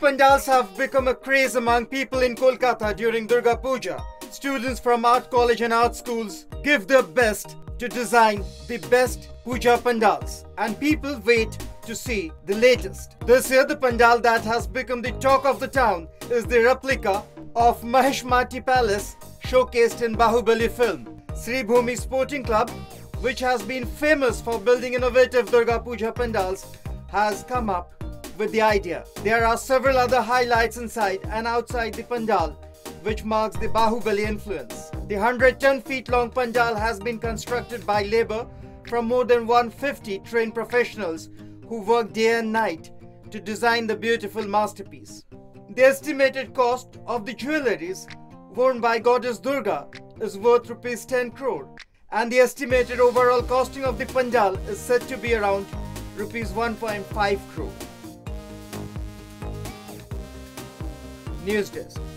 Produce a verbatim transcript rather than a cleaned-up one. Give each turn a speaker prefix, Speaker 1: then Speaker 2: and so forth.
Speaker 1: pandals have become a craze among people in Kolkata during Durga Puja. Students from art college and art schools give their best to design the best puja pandals, and people wait to see the latest. This year, the pandal that has become the talk of the town is the replica of Maheshmati Palace showcased in Bahubali film. Sri Bhumi Sporting Club, which has been famous for building innovative Durga Puja pandals, has come up with the idea. There are several other highlights inside and outside the pandal, which marks the Bahubali influence. The one hundred ten feet long pandal has been constructed by labor from more than one hundred fifty trained professionals who work day and night to design the beautiful masterpiece. The estimated cost of the jewelleries worn by goddess Durga is worth rupees ten crore, and the estimated overall costing of the pandal is said to be around rupees one point five crore. News Desk.